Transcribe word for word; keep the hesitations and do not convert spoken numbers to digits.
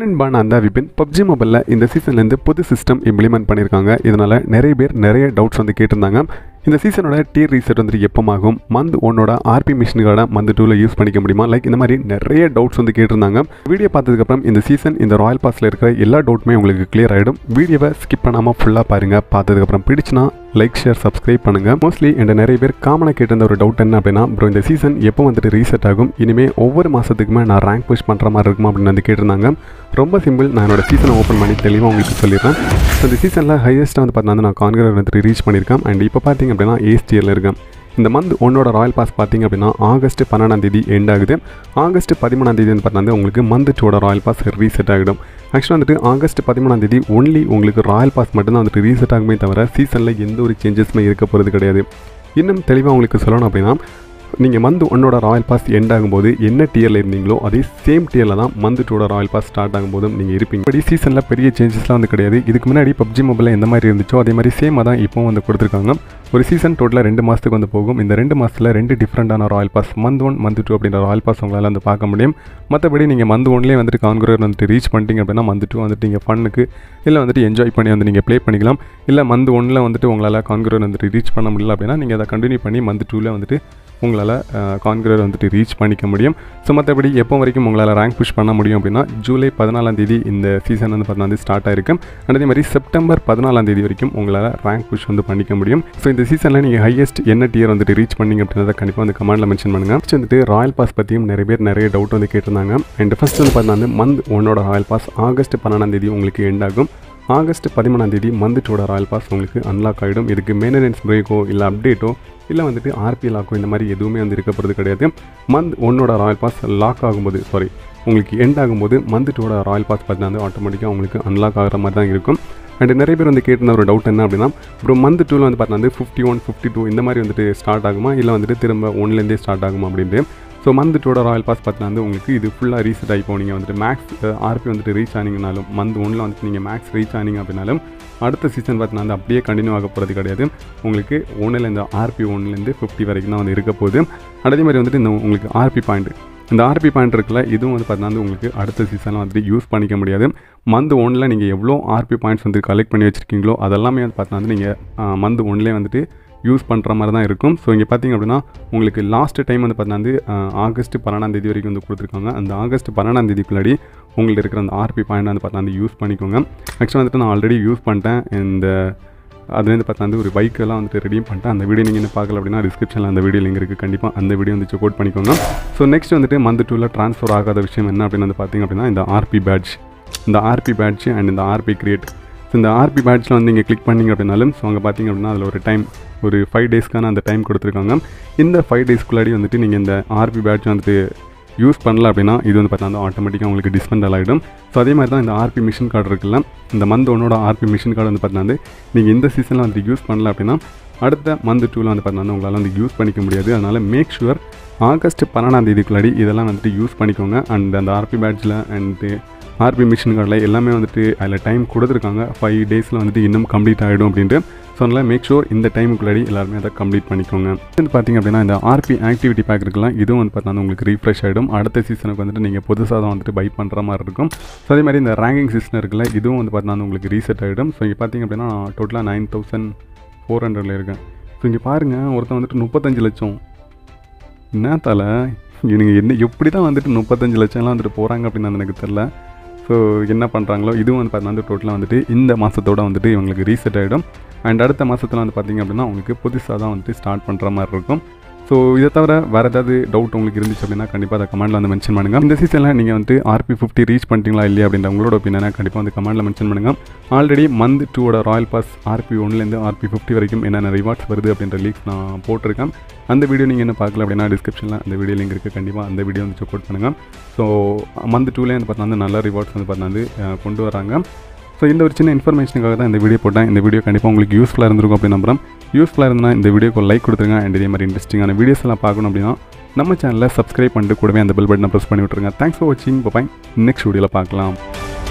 நண்பான அந்த விபின் பப்ஜி மொபைலில் இந்த சீசன்லேருந்து புது சிஸ்டம் இம்ப்ளிமெண்ட் பண்ணியிருக்காங்க. இதனால் நிறைய பேர் நிறைய டவுட்ஸ் வந்து கேட்டிருந்தாங்க. இந்த சீசனோட டீர் ரீசெட் வந்துட்டு எப்போமாகும், மந்த் ஒன்னோட ஆர்பி மிஷின்கார்ட மந்த் டூவில் யூஸ் பண்ணிக்க முடியுமா, லைக் இந்த மாதிரி நிறைய டவுட்ஸ் வந்து கேட்டிருந்தாங்க. வீடியோ பார்த்ததுக்கப்புறம் இந்த சீசன் இந்த ராயல் பாஸில் இருக்கிற எல்லா டவுட்டுமே உங்களுக்கு கிளியர் ஆகிடும். வீடியோவை ஸ்கிப் பண்ணாமல் ஃபுல்லாக பாருங்கள். பார்த்ததுக்கப்புறம் பிடிச்சினா லைக் ஷேர் சப்ஸ்கிரைப் பண்ணுங்கள். மோஸ்ட்லி என்ற நிறைய பேர் காமனாக கேட்டிருந்த ஒரு டவுட் என்ன அப்படின்னா, ப்ரோ இந்த சீசன் எப்போ வந்துட்டு ரீசெட் ஆகும், இனிமேல் ஒவ்வொரு மாதத்துக்குமே நான் ரேங்க் புஷ் பண்ணுற மாதிரி இருக்குமா அப்படின்னு வந்து கேட்டிருந்தாங்க. ரொம்ப சிம்பிள், நான் என்னோட சீசனை ஓப்பன் பண்ணி தெளிவாக உங்களுக்கு சொல்லிடுறேன். ஸோ இந்த சீசனில் ஹையஸ்ட்டாக வந்து பார்த்தீங்கன்னா நான் கான்கரர் வந்துட்டு ரீச் பண்ணியிருக்கேன். அண்ட் இப்போ பார்த்தீங்க அப்படின்னா ஏஸ் டியரில் இருக்கேன். இந்த மந்த் ஒன்னோட ராயல் பாஸ் பார்த்தீங்க அப்படின்னா ஆகஸ்ட் பன்னெண்டாம் தேதி எண்ட் ஆகுது. ஆகஸ்ட் பதிமூணாம் தேதி வந்து பார்த்தீங்கன்னா உங்களுக்கு மந்த் டூவோட ராயல் பாஸ் ரீசெட் ஆகிடும். ஆக்சுவலாக வந்துட்டு ஆகஸ்ட் பதிமூணாம் தேதி ஒன்லி உங்களுக்கு ராயல் பாஸ் மட்டும்தான் வந்துட்டு ரீசெட் ஆகுமே தவிர சீசனில் எந்த ஒரு சேஞ்சஸுமே இருக்க போகிறது கிடையாது. இன்னும் தெளிவாக உங்களுக்கு சொல்லணும் அப்படின்னா, நீங்கள் மந்த் ஒன்னோட ராயல் பாஸ் எண்ட் ஆகும்போது என்ன டியரில் இருந்தீங்களோ அதே சேம் டியரில் தான் மந்த் டூவோட ராயல் பாஸ் ஸ்டார்ட் ஆகும்போதும் நீங்கள் இருப்பீங்க. இப்படி சீசனில் பெரிய சேஞ்சஸ்லாம் வந்து கிடையாது. இதுக்கு முன்னாடி பப்ஜி மொபைலில் எந்த மாதிரி இருந்துச்சோ அதே மாதிரி சேமாக தான் இப்போவும் வந்து கொடுத்துருக்காங்க. ஒரு சீசன் டோட்டலாக ரெண்டு மாதத்துக்கு வந்து போகும். இந்த ரெண்டு மாதத்தில் ரெண்டு டிஃப்ரெண்டான royal pass, month one month two அப்படின்ற ராயல் பாஸ் உங்களால் வந்து பார்க்க முடியும். மற்றபடி நீங்கள் மந்த் ஒன்லேயே வந்துட்டு கான்குரர் வந்துட்டு ரீச் பண்ணிட்டீங்க அப்படின்னா மந்த் டூ வந்துட்டு நீங்கள் ஃபன்னுக்கு இல்லை வந்துட்டு என்ஜாய் பண்ணி வந்து நீங்கள் ப்ளே பண்ணிக்கலாம். இல்லை மந்த் ஒன்னில் வந்துட்டு உங்களால் கான்குரர் வந்துட்டு ரீச் பண்ண முடியல அப்படின்னா நீங்கள் அதை கண்டினியூ பண்ணி மந்த் டூவில் வந்துட்டு உங்களால் கான்குரர் வந்துட்டு ரீச் பண்ணிக்க முடியும். ஸோ மற்றபடி எப்போ வரைக்கும் உங்களால் ரேங்க் புஷ் பண்ண முடியும் அப்படின்னா ஜூலை பதினாலாம் தேதி இந்த சீசன் வந்து பார்த்தீங்கன்னா ஸ்டார்ட் ஆகிருக்கும். அதே மாதிரி செப்டம்பர் பதினாலாம் தேதி வரைக்கும் உங்களால் ரேங்க் புஷ் வந்து பண்ணிக்க முடியும். ஸோ இந்த சீசனில் நீங்கள் ஹையஸ்ட் என்ன டியர் வந்துட்டு ரீச் பண்ணிங்க அப்படின்றத கண்டிப்பாக வந்து கமெண்ட்டில் மென்ஷன் பண்ணுங்கள். ஃபஸ்ட் வந்துட்டு ராயல் பாஸ் பற்றியும் நிறைய பேர் நிறைய டவுட் வந்து கேட்டிருந்தாங்க. அண்ட் ஃபஸ்ட் வந்து பார்த்தீங்கன்னா மந்த் ஒன்னோட ராயல் பாஸ் ஆகஸ்ட் பன்னெண்டாம் தேதி உங்களுக்கு எண்ட் ஆகும். ஆகஸ்ட் பதிமூணாம் தேதி மந்த் டூவோட ராயல் பாஸ் உங்களுக்கு அன்லாக் ஆகிடும். இதுக்கு மெயின்டெனன்ஸ் பிரேக்கோ இல்லை அப்டேட்டோ இல்லை வந்துட்டு ஆர்பி லாக்கோ இந்த மாதிரி எதுவுமே வந்து இருக்க போகிறது கிடையாது. மந்த் ஒன்னோட ராயல் பாஸ் லாக் ஆகும்போது சாரி உங்களுக்கு எண்ட் ஆகும்போது மந்த் டூவோட ராயல் பாஸ் பார்த்தீங்கன்னா ஆட்டோமேட்டிக்காக உங்களுக்கு அன்லாக் ஆகிற மாதிரி தான் இருக்கும். அண்ட் நிறைய பேர் வந்து கேட்டிருந்த ஒரு டவுட் என்ன அப்படின்னா, அப்புறம் மந்த் டூவில் வந்து பார்த்தீங்கன்னா ஃபிஃப்டி ஒன் ஃபிஃப்டி டூ இந்த மாதிரி வந்துட்டு ஸ்டார்ட் ஆகுமா இல்லை வந்துட்டு திரும்ப ஒன்லேருந்தே ஸ்டார்ட் ஆகுமா அப்படின்ட்டு. ஸோ மந்த் டூவோட ராயல் பாஸ் பார்த்தீங்கன்னா உங்களுக்கு இது ஃபுல்லாக ரீசெட் ஆகி போனீங்க வந்துட்டு மேக்ஸ் ஆர்பி வந்துட்டு ரீச் ஆனீங்கனாலும் மந்த் ஒன்னில் வந்துட்டு நீங்கள் மேக்ஸ் ரீச் ஆனீங்க அப்படின்னாலும் அடுத்த சீசன் பார்த்தீங்கன்னா அப்படியே கண்டினியூ ஆக போகிறது கிடையாது. உங்களுக்கு ஒன்றுலேருந்து ஆர்பி ஒன்லேருந்து ஃபிஃப்டி வரைக்கும் தான் வந்து இருக்க போகுது. அதே மாதிரி வந்துட்டு இந்த உங்களுக்கு ஆர்பி பாயிண்ட் இந்த ஆர்பி பாயிண்ட் இருக்குல்ல, இதுவும் வந்து பார்த்தீங்கன்னா உங்களுக்கு அடுத்த சீசனில் வந்துட்டு யூஸ் பண்ணிக்க முடியாது. மந்த் ஒன்னில் நீங்கள் எவ்வளோ ஆர்பி பாயிண்ட்ஸ் வந்து கலெக்ட் பண்ணி வச்சுருக்கீங்களோ அதெல்லாமே வந்து பார்த்தீங்கன்னா நீங்கள் மந்த் ஒன்லேயே வந்துட்டு யூஸ் பண்ணுற மாதிரி தான் இருக்கும். ஸோ இங்கே பார்த்திங்க அப்படின்னா உங்களுக்கு லாஸ்ட் டைம் வந்து பார்த்தீங்கன்னா ஆகஸ்ட் பன்னெண்டாம் தேதி வரைக்கும் வந்து கொடுத்துருக்காங்க. அந்த ஆகஸ்ட் பன்னெண்டாம் தேதிக்குள்ளாடி உங்களுக்கு இருக்கிற அந்த ஆர்பி பாயிண்ட் வந்து பார்த்தீங்கன்னா யூஸ் பண்ணிக்கோங்க. ஆக்சுவலாக வந்துட்டு நான் ஆல்ரெடி யூஸ் பண்ணிட்டேன். இந்த அதுலேருந்து பார்த்தா ஒரு பைக்கெல்லாம் வந்துட்டு ரெடியும் பண்ணிட்டேன். அந்த வீடியோ நீங்கள் என்ன பார்க்கல அப்படின்னா டிஸ்கிரிப்ஷனில் அந்த வீடியோ லிங்க் இருக்குது, கண்டிப்பாக அந்த வீடியோ வந்து செக் அவுட் பண்ணிக்கோங்க. ஸோ நெக்ஸ்ட் வந்துட்டு மந்த் டூவில் ட்ரான்ஸ்ஃபர் ஆகாத விஷயம் என்ன அப்படின்னு வந்து பார்த்திங்க அப்படின்னா இந்த ஆர்பி பேட்ச் இந்த ஆர்பி பேட்ச் அண்ட் இந்த ஆர்பி கிரியேட். ஸோ இந்த ஆர்பி பேட்ச்சில் வந்து நீங்கள் கிளிக் பண்ணிங்க அப்படின்னாலும் ஸோ அங்கே பார்த்திங்க அப்படின்னா அதில் ஒரு டைம் ஒரு ஃபைவ் டேஸ்க்கான அந்த டைம் கொடுத்துருக்காங்க. இந்த ஃபைவ் டேஸ்க்குள்ளாடி வந்துட்டு நீங்கள் இந்த ஆர்பி பேட்ச் வந்துட்டு யூஸ் பண்ணல அப்படின்னா இது வந்து பார்த்தா ஆட்டோமேட்டிக்காக உங்களுக்கு டிஸ்பெண்டல் ஆகிடும். ஸோ அதே மாதிரி தான் இந்த ஆர்பி மிஷின் கார்டு இருக்குல்ல, இந்த மந்த் ஒன்னோட ஆர்பி மிஷின் கார்டு வந்து பார்த்தீங்கன்னா நீங்கள் இந்த சீசனில் வந்து யூஸ் பண்ணல அப்படின்னா அடுத்த மந்த் டூவில் வந்து பார்த்தீங்கன்னா உங்களால் வந்து யூஸ் பண்ணிக்க முடியாது. அதனால் மேக் ஷுவர் ஆகஸ்ட் பன்னெண்டாம் தேதிக்குள்ளாடி இதெல்லாம் வந்துட்டு யூஸ் பண்ணிக்கோங்க. அண்ட் அந்த ஆர்பி பேட்ச்சில் அண்டு ஆர்பி மிஷின் கார்டில் எல்லாமே வந்துட்டு அதில் டைம் கொடுத்துருக்காங்க. ஃபைவ் டேஸில் வந்துட்டு இன்னும் கம்ப்ளீட் ஆகிடும் அப்படின்ட்டு. ஸோ அதனால் மேக் ஷோர் இந்த டைமுக்குள்ளாடி எல்லாருமே அதை கம்ப்ளீட் பண்ணிக்கோங்க. வந்து பார்த்திங்க அப்படின்னா இந்த ஆர்பி ஆக்டிவிட்டி பேக் இருக்கலாம், இதுவும் வந்து பார்த்தீங்கன்னா உங்களுக்கு ரீஃப்ரெஷ் ஆகிடும். அடுத்த சீசனுக்கு வந்துட்டு நீங்கள் புதுசாக தான் வந்துட்டு பை பண்ணுற மாதிரி இருக்கும். ஸோ அதே மாதிரி இந்த ரேங்கிங் சீசன் இருக்குல்ல, இதுவும் வந்து பார்த்தீங்கன்னா உங்களுக்கு ரீசெட் ஆகிடும். ஸோ இங்கே பார்த்திங்க அப்படின்னா டோட்டலாக நைன் தௌசண்ட் ஃபோர் ஹண்ட்ரடில் இருக்கேன். ஸோ இங்கே பாருங்கள், ஒருத்தன் வந்துட்டு முப்பத்தஞ்சு லட்சம் என்ன தலை நீங்கள் என்ன எப்படி தான் வந்துட்டு முப்பத்தஞ்சு லட்சம்லாம் வந்துட்டு போகிறாங்க அப்படின்னு எனக்கு தெரில. ஸோ என்ன பண்ணுறாங்களோ இதுவும் வந்து பார்த்தீங்கன்னா டோட்டலாக வந்துட்டு இந்த மாதத்தோடு வந்துட்டு இவங்களுக்கு ரீசெட் ஆகிடும். அண்ட் அடுத்த மாதத்தில் வந்து பார்த்திங்க அப்படின்னா உங்களுக்கு புதுசாக தான் வந்துட்டு ஸ்டார்ட் பண்ணுற மாதிரி இருக்கும். ஸோ இதை தவிர வேறு ஏதாவது டவுட் உங்களுக்கு இருந்துச்சு அப்படின்னா கண்டிப்பாக அதை கமெண்ட்டில் வந்து மென்ஷன் பண்ணுங்கள். இந்த சீசனில் நீங்கள் வந்து ஆர்பி ஃபிஃப்டி ரீச் பண்ணிட்டீங்களா இல்லையா அப்படின்ற உங்களோட ஒப்பீனியனை கண்டிப்பாக வந்து கமெண்ட்டில் மென்ஷன் பண்ணுங்கள். ஆல்ரெடி மந்த் டூவோட ராயல் பாஸ் ஆர்பி ஒன்லேருந்து ஆர்பி ஃபிஃப்டி வரைக்கும் என்னென்ன ரிவார்ட்ஸ் வருது அப்படின்ற லீக்ஸ் நான் போட்டிருக்கேன். அந்த வீடியோ நீங்கள் என்ன பார்க்கல அப்படின்னா டிஸ்கிரிப்ஷனில் அந்த வீடியோ லிங்க் இருக்குது, கண்டிப்பாக அந்த வீடியோ வந்து செக் அவுட் பண்ணுங்கள். ஸோ மந்த் டூலேயே வந்து பார்த்தீங்கன்னா நல்ல ரிவார்ட்ஸ் வந்து பார்த்தீங்கன்னா கொண்டு வராங்க. ஸோ இந்த ஒரு சின்ன இன்ஃபர்மேஷனுக்காக தான் இந்த வீடியோ போட்டேன். இந்த வீடியோ கண்டிப்பாக உங்களுக்கு யூஸ்ஃபுல்லாக இருந்திருக்கும் அப்படின்னு நம்புறேன். யூஸ்ஃபுல்லாக இருந்தால் இந்த வீடியோக்கு லைக் கொடுத்துருங்க. அண்ட் இதே மாதிரி இன்ட்ரெஸ்டிங்கான வீடியோஸ் எல்லாம் பார்க்கணும் அப்படின்னா நம்ம சேனலில் சப்ஸ்கிரைப் பண்ணிட்டு கூடவே அந்த பெல் பட்டனை ப்ரெஸ் பண்ணி விட்டுருங்க. தேங்க்ஸ் ஃபார் வாட்சிங். பாய், நெக்ஸ்ட் வீடியோவில் பார்க்கலாம்.